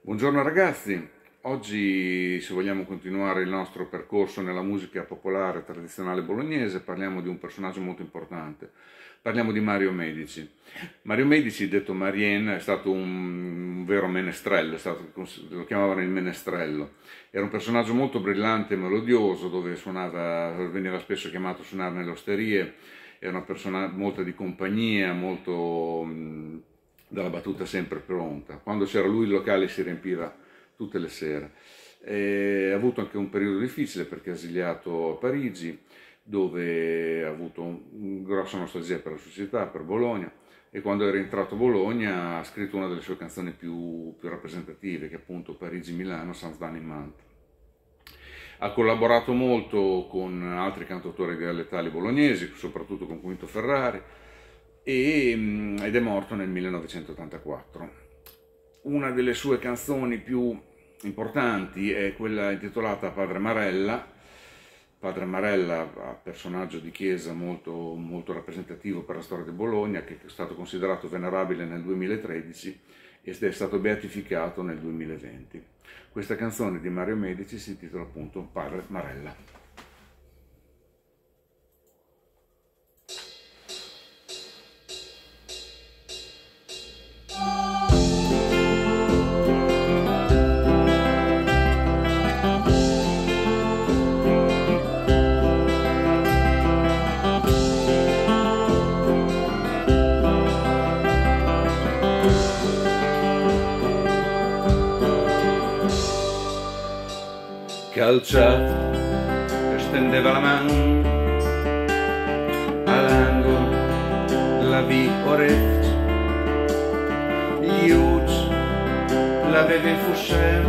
Buongiorno ragazzi, oggi se vogliamo continuare il nostro percorso nella musica popolare tradizionale bolognese parliamo di un personaggio molto importante, parliamo di Mario Medici. Mario Medici, detto Marien, è stato un vero menestrello, lo chiamavano il menestrello. Era un personaggio molto brillante e melodioso, dove veniva spesso chiamato a suonare nelle osterie, era una persona molto di compagnia, molto dalla battuta sempre pronta. Quando c'era lui il locale si riempiva tutte le sere. Ha avuto anche un periodo difficile perché è esiliato a Parigi, dove ha avuto una grossa nostalgia per la sua città, per Bologna, e quando è rientrato a Bologna ha scritto una delle sue canzoni più rappresentative, che è appunto Parigi-Milano, Sans Danimant. Ha collaborato molto con altri cantautori dialettali bolognesi, soprattutto con Quinto Ferrari, ed è morto nel 1984. Una delle sue canzoni più importanti è quella intitolata Padre Marella. Padre Marella, personaggio di chiesa molto rappresentativo per la storia di Bologna, che è stato considerato venerabile nel 2013 ed è stato beatificato nel 2020. Questa canzone di Mario Medici si intitola appunto Padre Marella. Calciato, che stendeva la mano all'angolo la via Orefice, gli ucci l'aveva in fuscello,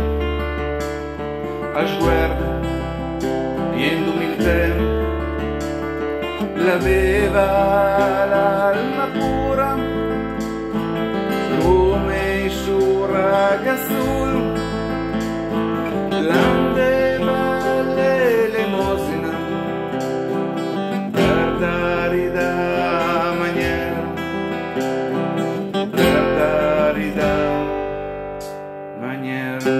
a sguardo pieno d'umiltà, l'aveva l'alma pura come il suo ragazzolo, l'andeva l'elemosina per dare da mangiare, per dare da mangiare.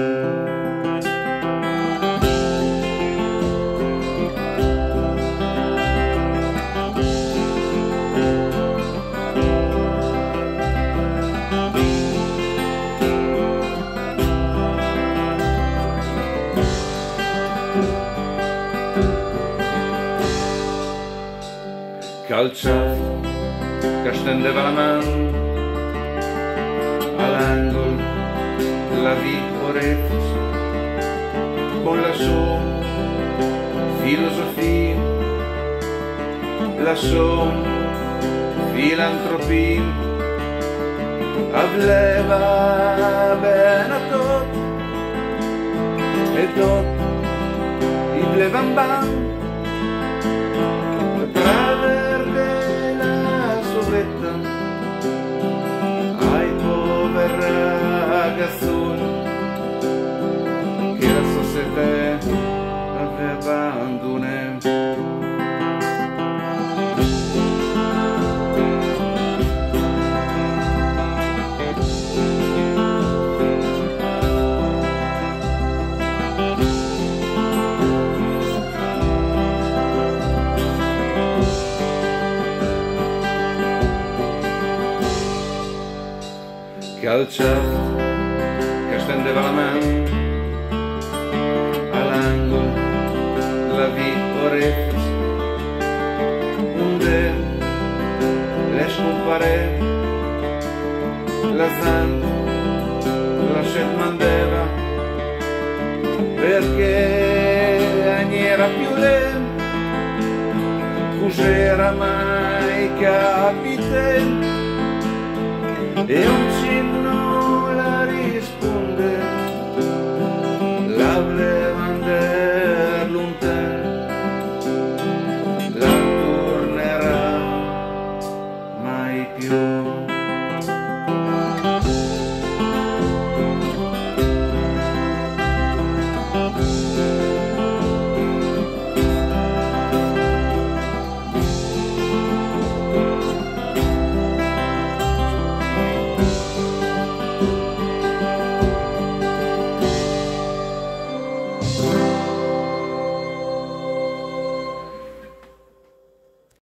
Calciato, che stendeva la mano all'angolo la via Orefice, con la sua filosofia, la sua filantropia, aveva bene a tutto e tutto i blevan ban ai poveri ragazzoni che la società aveva abbandonato. Calciato, che stendeva la mano all'angolo la via Orefice, onde le scompare la zanna, la scelta mandeva perché non era più lei, cos'era mai capitato e un